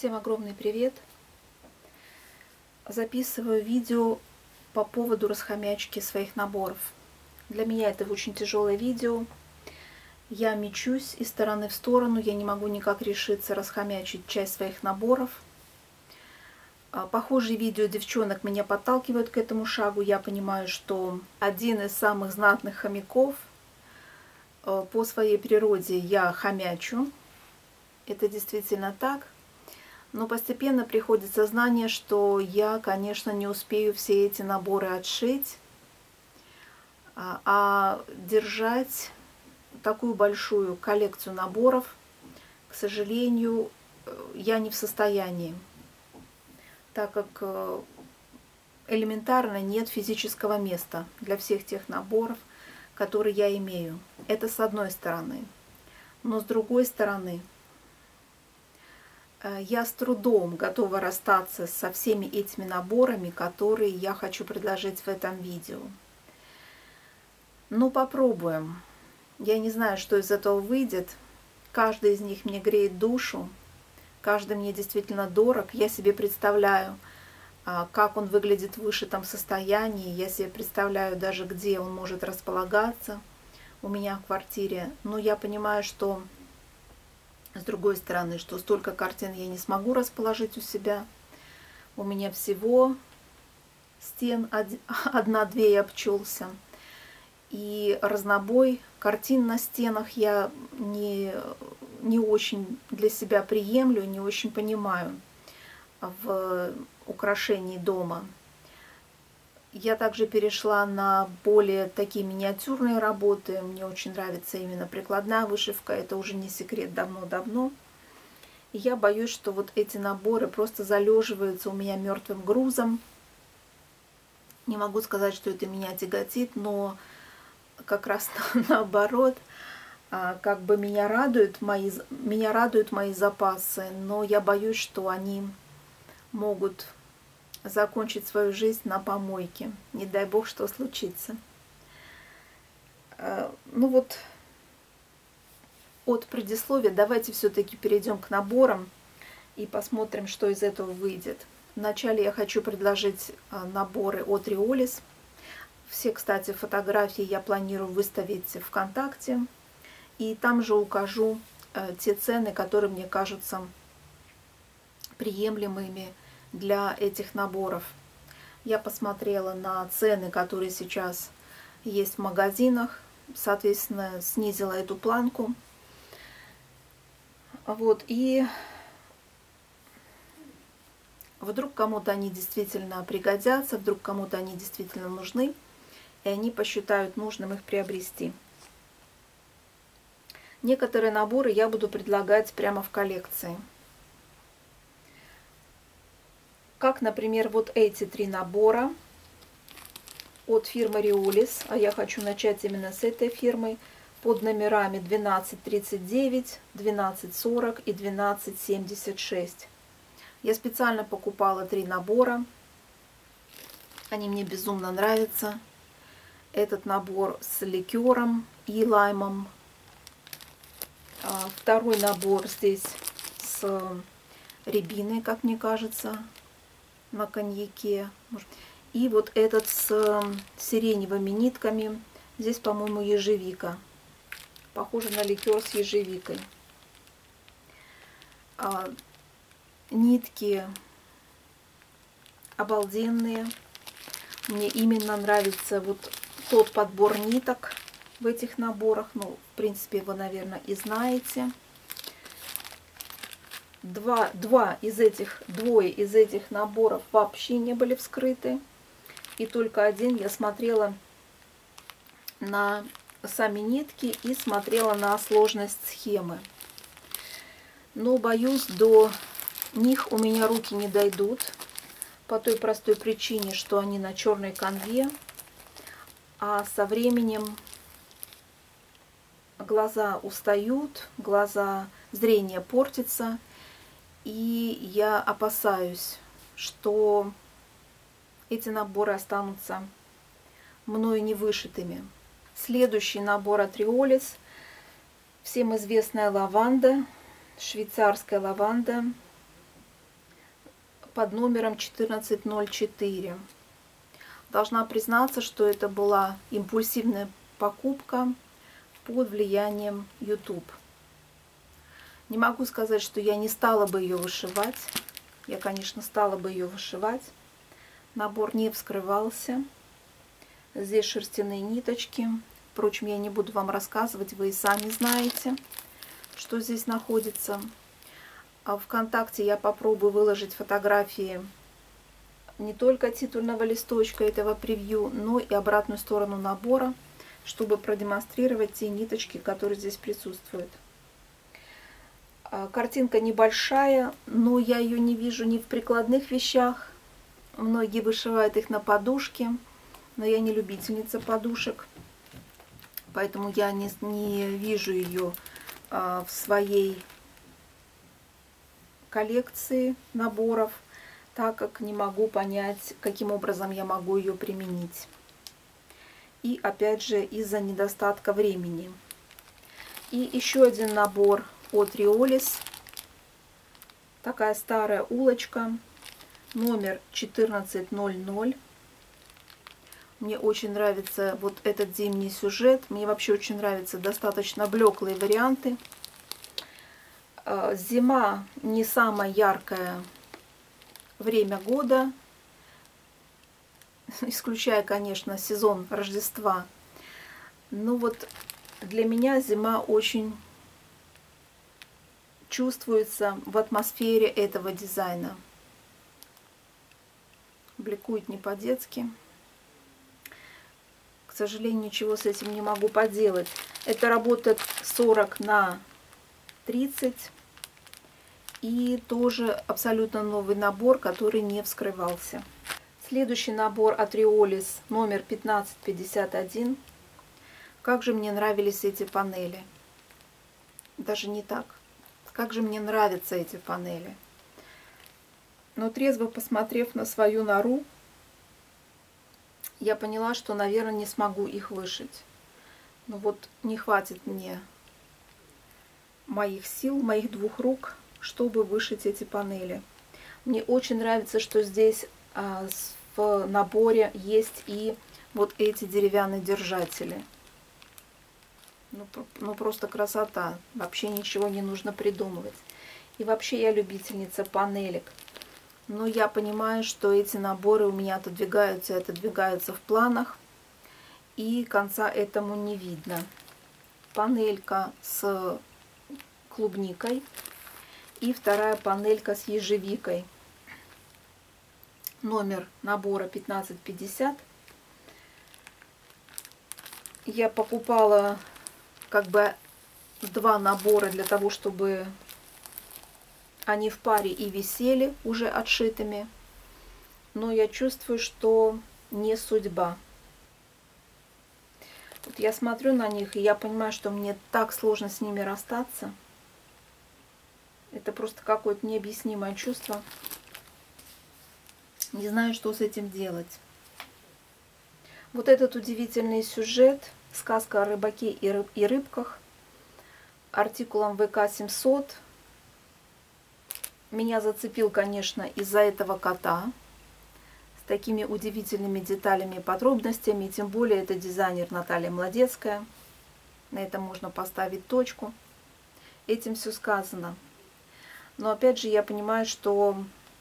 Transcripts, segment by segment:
Всем огромный привет! Записываю видео по поводу расхомячки своих наборов. Для меня это очень тяжелое видео. Я мечусь из стороны в сторону, я не могу никак решиться расхомячить часть своих наборов. Похожие видео девчонок меня подталкивают к этому шагу. Я понимаю, что один из самых знатных хомяков, по своей природе я хомячу. Это действительно так. Но постепенно приходит сознание, что я, конечно, не успею все эти наборы отшить, а держать такую большую коллекцию наборов, к сожалению, я не в состоянии, так как элементарно нет физического места для всех тех наборов, которые я имею. Это с одной стороны. Но с другой стороны, я с трудом готова расстаться со всеми этими наборами, которые я хочу предложить в этом видео. Ну, попробуем. Я не знаю, что из этого выйдет. Каждый из них мне греет душу. Каждый мне действительно дорог. Я себе представляю, как он выглядит в вышитом состоянии. Я себе представляю даже, где он может располагаться у меня в квартире. Но я понимаю, что с другой стороны, что столько картин я не смогу расположить у себя. У меня всего стен одна-две я обчелся. И разнобой картин на стенах я не очень для себя приемлю, не очень понимаю в украшении дома. Я также перешла на более такие миниатюрные работы. Мне очень нравится именно прикладная вышивка. Это уже не секрет давно-давно. И я боюсь, что вот эти наборы просто залеживаются у меня мертвым грузом. Не могу сказать, что это меня тяготит, но как раз наоборот, как бы меня радуют мои запасы, но я боюсь, что они могут закончить свою жизнь на помойке. Не дай бог, что случится. Ну вот, от предисловия давайте все-таки перейдем к наборам и посмотрим, что из этого выйдет. Вначале я хочу предложить наборы от Риолис. Все, кстати, фотографии я планирую выставить в ВКонтакте. И там же укажу те цены, которые мне кажутся приемлемыми для этих наборов. Я посмотрела на цены, которые сейчас есть в магазинах, соответственно, снизила эту планку. Вот, и вдруг кому-то они действительно пригодятся, вдруг кому-то они действительно нужны, и они посчитают нужным их приобрести. Некоторые наборы я буду предлагать прямо в коллекции. Как, например, вот эти три набора от фирмы Риолис, а я хочу начать именно с этой фирмы, под номерами 1239, 1240 и 1276. Я специально покупала три набора, они мне безумно нравятся. Этот набор с ликером и лаймом. Второй набор здесь с рябиной, как мне кажется, на коньяке. И вот этот с сиреневыми нитками. Здесь, по-моему, ежевика. Похоже на ликер с ежевикой. Нитки обалденные. Мне именно нравится вот тот подбор ниток в этих наборах. Ну, в принципе, вы, наверное, и знаете. Двое из этих наборов вообще не были вскрыты. И только один я смотрела на сами нитки и смотрела на сложность схемы. Но, боюсь, до них у меня руки не дойдут. По той простой причине, что они на черной канве. А со временем глаза устают, зрение портится. И я опасаюсь, что эти наборы останутся мною не вышитыми. Следующий набор от Риолис. Всем известная лаванда, швейцарская лаванда. под номером 1404. Должна признаться, что это была импульсивная покупка под влиянием YouTube. Не могу сказать, что я не стала бы ее вышивать. Я, конечно, стала бы ее вышивать. Набор не вскрывался. Здесь шерстяные ниточки. Впрочем, я не буду вам рассказывать, вы и сами знаете, что здесь находится. А ВКонтакте я попробую выложить фотографии не только титульного листочка этого превью, но и обратную сторону набора, чтобы продемонстрировать те ниточки, которые здесь присутствуют. Картинка небольшая, но я ее не вижу ни в прикладных вещах. Многие вышивают их на подушке, но я не любительница подушек, поэтому я не вижу ее в своей коллекции наборов, так как не могу понять, каким образом я могу ее применить. И опять же из-за недостатка времени. И еще один набор от Риолис. Такая старая улочка, номер 1400. Мне очень нравится вот этот зимний сюжет. Мне вообще очень нравятся достаточно блеклые варианты. Зима не самое яркое время года, исключая, конечно, сезон Рождества. Но вот для меня зима очень чувствуется в атмосфере этого дизайна. Бликует не по-детски. К сожалению, ничего с этим не могу поделать. Это работает 40 на 30. И тоже абсолютно новый набор, который не вскрывался. Следующий набор от Риолис, номер 1551. Как же мне нравились эти панели. Даже не так. Как же мне нравятся эти панели. Но трезво посмотрев на свою нору, я поняла, что, наверное, не смогу их вышить. Но вот не хватит мне моих сил, моих двух рук, чтобы вышить эти панели. Мне очень нравится, что здесь в наборе есть и вот эти деревянные держатели. Ну просто красота. Вообще ничего не нужно придумывать. И вообще я любительница панелек. Но я понимаю, что эти наборы у меня отодвигаются и отодвигаются в планах. И конца этому не видно. Панелька с клубникой. И вторая панелька с ежевикой. Номер набора 1550. Я покупала как бы два набора для того, чтобы они в паре и висели уже отшитыми. Но я чувствую, что не судьба. Вот я смотрю на них, и я понимаю, что мне так сложно с ними расстаться. Это просто какое-то необъяснимое чувство. Не знаю, что с этим делать. Вот этот удивительный сюжет, сказка о рыбаке и рыбках, артикулом ВК-700, меня зацепил, конечно, из-за этого кота с такими удивительными деталями и подробностями. И тем более это дизайнер Наталья Младецкая. На этом можно поставить точку. Этим все сказано. Но опять же я понимаю, что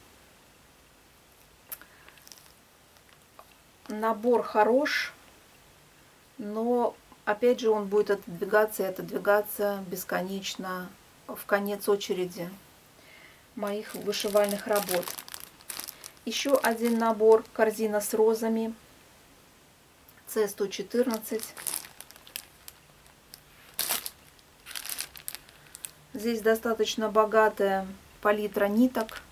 набор хорош, но опять же он будет отодвигаться и отодвигаться бесконечно в конец очереди моих вышивальных работ. Еще один набор, корзина с розами, С114. Здесь достаточно богатая палитра ниток,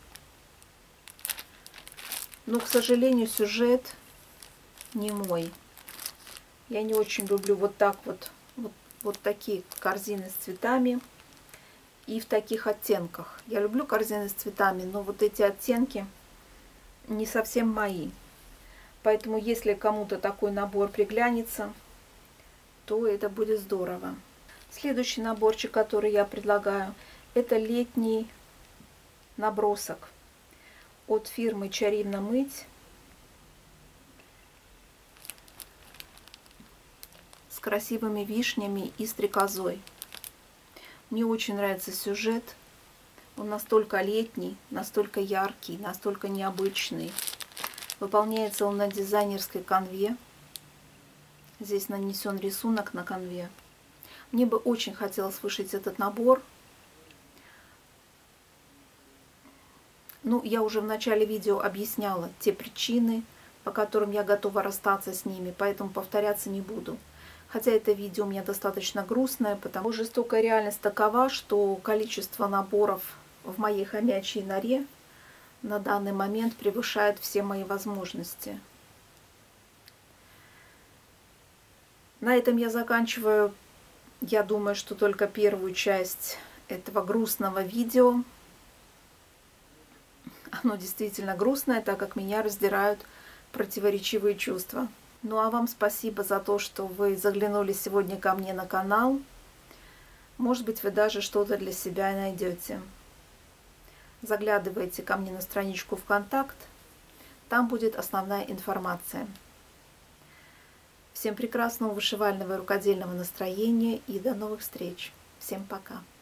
но, к сожалению, сюжет не мой. Я не очень люблю вот так вот такие корзины с цветами и в таких оттенках. Я люблю корзины с цветами, но вот эти оттенки не совсем мои. Поэтому, если кому-то такой набор приглянется, то это будет здорово. Следующий наборчик, который я предлагаю, это летний набросок. от фирмы Чарівна мить с красивыми вишнями и стрекозой. Мне очень нравится сюжет. Он настолько летний, настолько яркий, настолько необычный. Выполняется он на дизайнерской канве. Здесь нанесен рисунок на канве. Мне бы очень хотелось вышить этот набор. Ну, я уже в начале видео объясняла те причины, по которым я готова расстаться с ними, поэтому повторяться не буду. Хотя это видео у меня достаточно грустное, потому что жестокая реальность такова, что количество наборов в моей хомячьей норе на данный момент превышает все мои возможности. На этом я заканчиваю. Я думаю, что только первую часть этого грустного видео. Оно действительно грустное, так как меня раздирают противоречивые чувства. Ну а вам спасибо за то, что вы заглянули сегодня ко мне на канал. Может быть, вы даже что-то для себя найдете. Заглядывайте ко мне на страничку ВКонтакт. Там будет основная информация. Всем прекрасного вышивального и рукодельного настроения и до новых встреч. Всем пока.